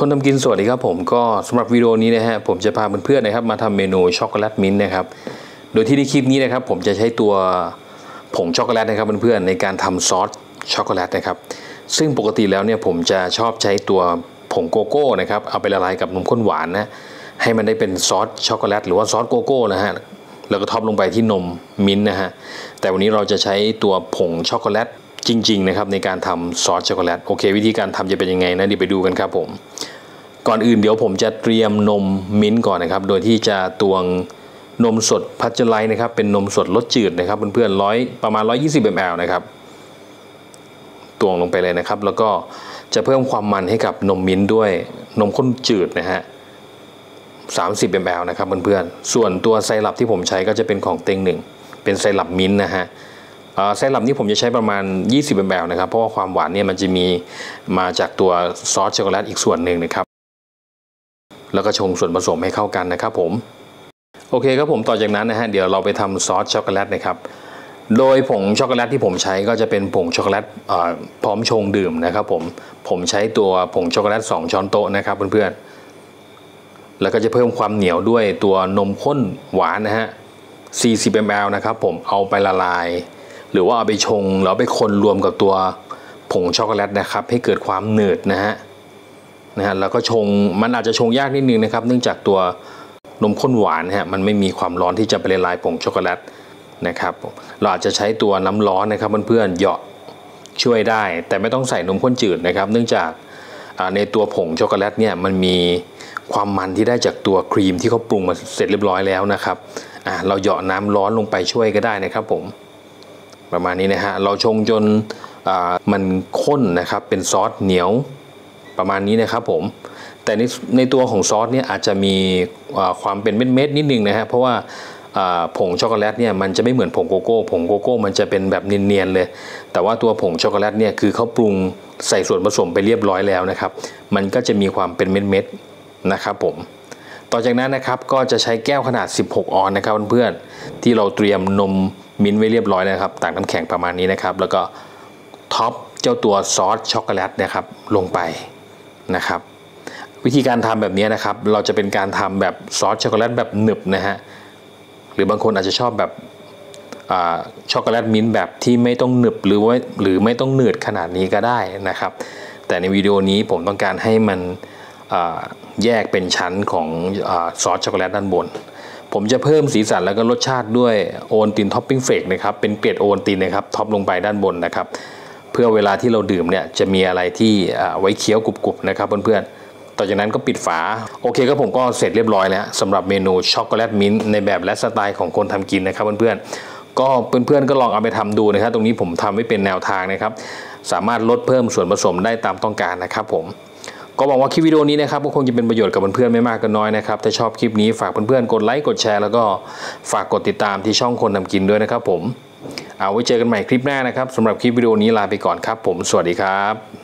คนทำกินสวัสดีครับผมก็สำหรับวิดีโอนี้นะฮะผมจะพาเพื่อนๆนะครับมาทำเมนูช็อกโกแลตมิ้นท์นะครับโดยที่ในคลิปนี้นะครับผมจะใช้ตัวผงช็อกโกแลตนะครับเพื่อนๆในการทำซอสช็อกโกแลตนะครับซึ่งปกติแล้วเนี่ยผมจะชอบใช้ตัวผงโกโก้นะครับเอาไปละลายกับนมข้นหวานนะให้มันได้เป็นซอสช็อกโกแลตหรือว่าซอสโกโก้นะฮะแล้วก็ท็อปลงไปที่นมมิ้นท์นะฮะแต่วันนี้เราจะใช้ตัวผงช็อกโกแลตจริงๆนะครับในการทำซอสช็อกโกแลตโอเควิธีการทำจะเป็นยังไงนะเดี๋ยวไปดูกันครับผมก่อนอื่นเดี๋ยวผมจะเตรียมนมมิ้นท์ก่อนนะครับโดยที่จะตวงนมสดพัชไลท์นะครับเป็นนมสดรสจืดนะครับเพื่อนๆประมาณ120 ml นะครับตวงลงไปเลยนะครับแล้วก็จะเพิ่มความมันให้กับนมมิ้นท์ด้วยนมข้นจืดนะฮะ30 ml นะครับเพื่อนๆส่วนตัวไซรัปที่ผมใช้ก็จะเป็นของเต็งหนึ่งเป็นไซรัปมิ้นท์นะฮะไซรัปนี้ผมจะใช้ประมาณ20 ml นะครับเพราะว่าความหวานเนี่ยมันจะมีมาจากตัวซอสช็อกโกแลตอีกส่วนหนึ่งนะครับแล้วก็ชงส่วนผสมให้เข้ากันนะครับผมโอเคครับผมต่อจากนั้นนะฮะเดี๋ยวเราไปทำซอสช็อกโกแลตนะครับโดยผงช็อกโกแลตที่ผมใช้ก็จะเป็นผงช็อกโกแลตพร้อมชงดื่มนะครับผมใช้ตัวผงช็อกโกแลต2 ช้อนโต๊ะนะครับเพื่อนๆแล้วก็จะเพิ่มความเหนียวด้วยตัวนมข้นหวานนะฮะ40 ml นะครับผมเอาไปละลายหรือว่าเอาไปชงแล้วไปคนรวมกับตัวผงช็อกโกแลตนะครับให้เกิดความหนืดนะฮะแล้วก็ชงมันอาจจะชงยากนิดนึงนะครับเนื่องจากตัวนมข้นหวานฮะมันไม่มีความร้อนที่จะไปละลายผงช็อกโกแลตนะครับเราอาจจะใช้ตัวน้ำร้อนนะครับเพื่อนๆเหยาะช่วยได้แต่ไม่ต้องใส่นมข้นจืดนะครับเนื่องจากในตัวผงช็อกโกแลตเนี่ยมันมีความมันที่ได้จากตัวครีมที่เขาปรุงมาเสร็จเรียบร้อยแล้วนะครับเราเหยาะน้ำร้อนลงไปช่วยก็ได้นะครับผมประมาณนี้นะฮะเราชงจนมันข้นนะครับเป็นซอสเหนียวประมาณนี้นะครับผมแต่ในตัวของซอสเนี่ยอาจจะมีความเป็นเม็ดๆนิดนึงนะฮะเพราะว่าผงช็อกโกแลตเนี่ยมันจะไม่เหมือนผงโกโก้มันจะเป็นแบบเนียนๆเลยแต่ว่าตัวผงช็อกโกแลตเนี่ยคือเขาปรุงใส่ส่วนผสมไปเรียบร้อยแล้วนะครับมันก็จะมีความเป็นเม็ดๆนะครับผมต่อจากนั้นนะครับก็จะใช้แก้วขนาด16 ออนซ์นะครับเพื่อนๆที่เราเตรียมนมมิ้นท์ไว้เรียบร้อยนะครับตากน้ำแข็งประมาณนี้นะครับแล้วก็ท็อปเจ้าตัวซอสช็อกโกแลตนะครับลงไปนะครับวิธีการทำแบบนี้นะครับเราจะเป็นการทำแบบซอสช็อกโกแลตแบบหนึบนะฮะหรือบางคนอาจจะชอบแบบช็อกโกแลตมิ้นท์แบบที่ไม่ต้องหนึบหรือไม่ต้องหนืดขนาดนี้ก็ได้นะครับแต่ในวิดีโอนี้ผมต้องการให้มันแยกเป็นชั้นของซอสช็อกโกแลตด้านบนผมจะเพิ่มสีสันแล้วก็รสชาติด้วยโอวัลตินท็อปปิ้งเฟกนะครับเป็นเกรดโอวัลตินนะครับท็อปลงไปด้านบนนะครับเพื่อเวลาที่เราดื่มเนี่ยจะมีอะไรที่ไว้เคี้ยวกรุบๆนะครับเพื่อนๆต่อจากนั้นก็ปิดฝาโอเคครับผมก็เสร็จเรียบร้อยแล้วสำหรับเมนูช็อกโกแลตมิ้นท์ในแบบและสไตล์ของคนทำกินนะครับเพื่อนๆก็เพื่อนๆก็ลองเอาไปทำดูนะครับตรงนี้ผมทำไว้เป็นแนวทางนะครับสามารถลดเพิ่มส่วนผสมได้ตามต้องการนะครับผมก็หวังว่าคลิปวิดีโอนี้นะครับก็คงจะเป็นประโยชน์กับเพื่อนๆไม่มากก็น้อยนะครับถ้าชอบคลิปนี้ฝากเพื่อนๆกดไลค์กดแชร์แล้วก็ฝากกดติดตามที่ช่องคนทำกินด้วยนะครับผมเอาไว้เจอกันใหม่คลิปหน้านะครับสำหรับคลิปวิดีโอนี้ลาไปก่อนครับผมสวัสดีครับ